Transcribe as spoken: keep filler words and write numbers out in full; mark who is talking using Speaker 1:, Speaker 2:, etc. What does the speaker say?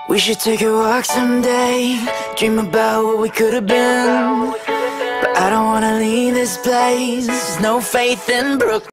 Speaker 1: We should take a walk someday, dream about what we could have been. But I don't wanna leave this place, no faith in Brooklyn.